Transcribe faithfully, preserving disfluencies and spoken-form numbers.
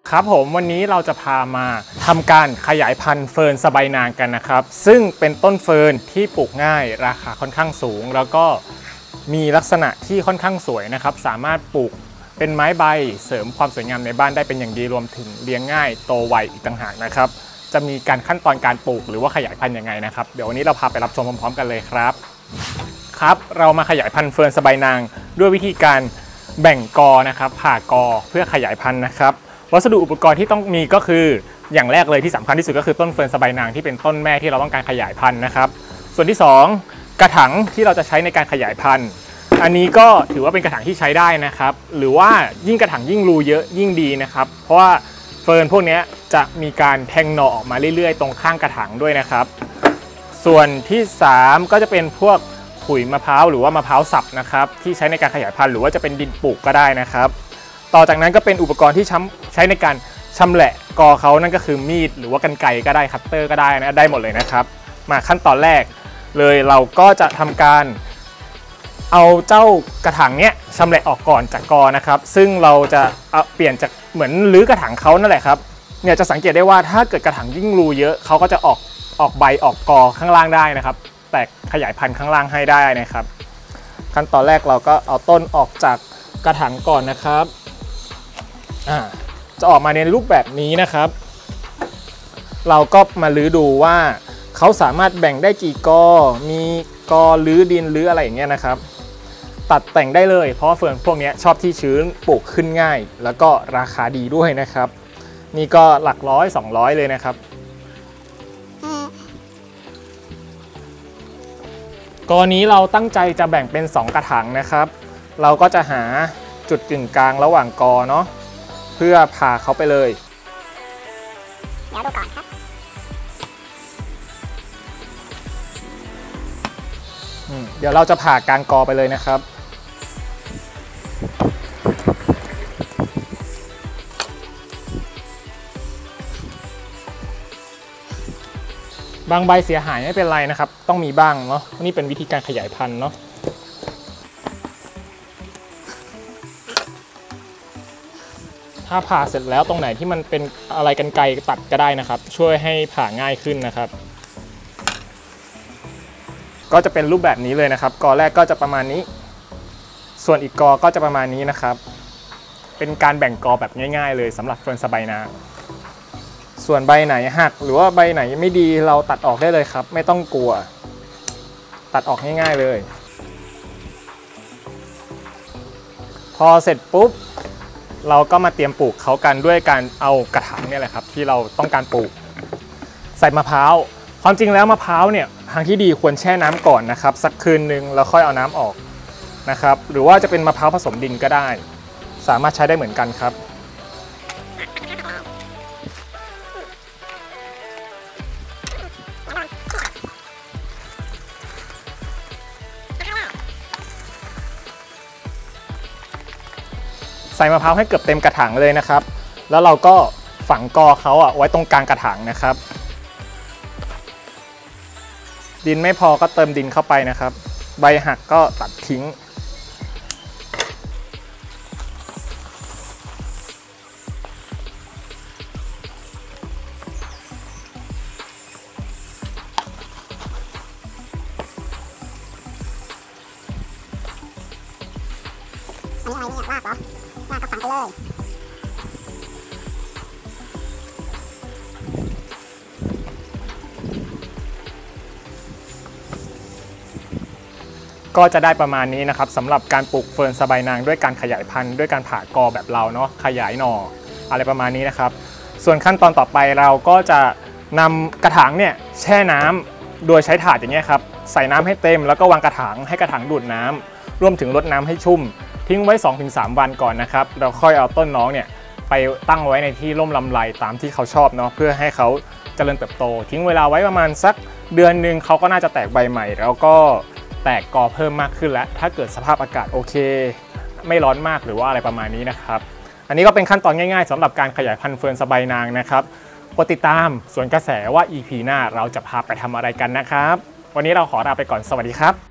ครับผมวันนี้เราจะพามาทำการขยายพันธุ์เฟิร์นสะใบนางกันนะครับซึ่งเป็นต้นเฟิร์นที่ปลูกง่ายราคาค่อนข้างสูงแล้วก็มีลักษณะที่ค่อนข้างสวยนะครับสามารถปลูกเป็นไม้ใบเสริมความสวยงามในบ้านได้เป็นอย่างดีรวมถึงเลี้ยงง่ายโตไวอีกต่างหากนะครับจะมีการขั้นตอนการปลูกหรือว่าขยายพันธุ์ยังไงนะครับเดี๋ยววันนี้เราพาไปรับชมพร้อมๆกันเลยครับครับเรามาขยายพันธุ์เฟิร์นสะใบนางด้วยวิธีการแบ่งกอนะครับผ่ากอเพื่อขยายพันธุ์นะครับวัสดุอุปกรณ์ที่ต้องมีก็คืออย่างแรกเลยที่สำคัญที่สุดก็คือต้นเฟิร์นสะใบนางที่เป็นต้นแม่ที่เราต้องการขยายพันธุ์นะครับส่วนที่สองกระถางที่เราจะใช้ในการขยายพันธุ์อันนี้ก็ถือว่าเป็นกระถางที่ใช้ได้นะครับหรือว่ายิ่งกระถางยิ่งรูเยอะยิ่งดีนะครับเพราะว่าเฟิร์นพวกนี้จะมีการแทงหน่อออกมาเรื่อยๆตรงข้างกระถางด้วยนะครับส่วนที่สามก็จะเป็นพวกขุยมะพร้าวหรือว่ามะพร้าวสับนะครับที่ใช้ในการขยายพันธุ์หรือว่าจะเป็นดินปลูกก็ได้นะครับต่อจากนั้นก็เป็นอุปกรณ์ที่ใช้ในการชำแหละกอเขานั่นก็คือมีดหรือว่ากรรไกรก็ได้คัตเตอร์ก็ได้นะได้หมดเลยนะครับมาขั้นตอนแรกเลยเราก็จะทำการเอาเจ้ากระถางเนี้ยชำแหละออกก่อนจากกอนะครับซึ่งเราจะเอาเปลี่ยนจากเหมือนรื้อกระถางเขานั่นแหละครับเนี่ยจะสังเกตได้ว่าถ้าเกิดกระถางยิ่งรูเยอะเขาก็จะออกออกใบออกกอข้างล่างได้นะครับแตกขยายพันธุ์ข้างล่างให้ได้นะครับขั้นตอนแรกเราก็เอาต้นออกจากกระถางก่อนนะครับจะออกมาในรูปแบบนี้นะครับเราก็มาลื้อดูว่าเขาสามารถแบ่งได้กี่กอมีกอลื้อดินลื้ออะไรอย่างเงี้ยนะครับตัดแต่งได้เลยเพราะเฟิร์นพวกนี้ชอบที่ชื้นปลูกขึ้นง่ายแล้วก็ราคาดีด้วยนะครับนี่ก็หลักร้อยสองร้อยเลยนะครับกอนี้เราตั้งใจจะแบ่งเป็นสองกระถางนะครับเราก็จะหาจุดกึ่งกลางระหว่างกอเนาะเพื่อผ่าเขาไปเลยเดี๋ยวดูก่อนครับเดี๋ยวเราจะผ่ากลางกอไปเลยนะครับบางใบเสียหายไม่เป็นไรนะครับต้องมีบ้างเนาะนี่เป็นวิธีการขยายพันธุ์เนาะถ้าผ่าเสร็จแล้วตรงไหนที่มันเป็นอะไรกันไกรตัดก็ได้นะครับช่วยให้ผ่าง่ายขึ้นนะครับก็จะเป็นรูปแบบนี้เลยนะครับกอแรกก็จะประมาณนี้ส่วนอีกกอก็จะประมาณนี้นะครับเป็นการแบ่งกอแบบง่ายๆเลยสำหรับเฟิร์นสะใบนางส่วนใบไหนหักหรือว่าใบไหนไม่ดีเราตัดออกได้เลยครับไม่ต้องกลัวตัดออกง่ายๆเลยพอเสร็จปุ๊บเราก็มาเตรียมปลูกเขากันด้วยการเอากระถางเนี่ยแหละครับที่เราต้องการปลูกใส่มะพร้าวความจริงแล้วมะพร้าวเนี่ยทางที่ดีควรแช่น้ำก่อนนะครับสักคืนนึงแล้วค่อยเอาน้ำออกนะครับหรือว่าจะเป็นมะพร้าวผสมดินก็ได้สามารถใช้ได้เหมือนกันครับใส่มะพร้าวให้เกือบเต็มกระถางเลยนะครับแล้วเราก็ฝังกอเขาอ่ะไว้ตรงกลางกระถางนะครับดินไม่พอก็เติมดินเข้าไปนะครับใบหักก็ตัดทิ้งอันนี้อะไรเนี่ยรากเหรอรากก็ฝังไปเลยก็จะได้ประมาณนี้นะครับสำหรับการปลูกเฟิร์นสะใบนางด้วยการขยายพันธุ์ด้วยการผ่ากอแบบเราเนาะขยายหน่ออะไรประมาณนี้นะครับส่วนขั้นตอนต่อไปเราก็จะนำกระถางเนี่ยแช่น้ำโดยใช้ถาดอย่างเงี้ยครับใส่น้ำให้เต็มแล้วก็วางกระถางให้กระถางดูดน้ำรวมถึงรดน้ำให้ชุ่มทิ้งไว้ สองถึงสาม วันก่อนนะครับเราค่อยเอาต้นน้องเนี่ยไปตั้งไว้ในที่ร่มลำไรตามที่เขาชอบเนาะเพื่อให้เขาเจริญเติบโตทิ้งเวลาไว้ประมาณสักเดือนหนึ่งเขาก็น่าจะแตกใบใหม่แล้วก็แตกกอเพิ่มมากขึ้นแล้วถ้าเกิดสภาพอากาศโอเคไม่ร้อนมากหรือว่าอะไรประมาณนี้นะครับอันนี้ก็เป็นขั้นตอนง่ายๆสำหรับการขยายพันธุ์เฟิร์นสะใบนางนะครับกดติดตามส่วนกระแสว่า อี พี หน้าเราจะพาไปทำอะไรกันนะครับวันนี้เราขอลาไปก่อนสวัสดีครับ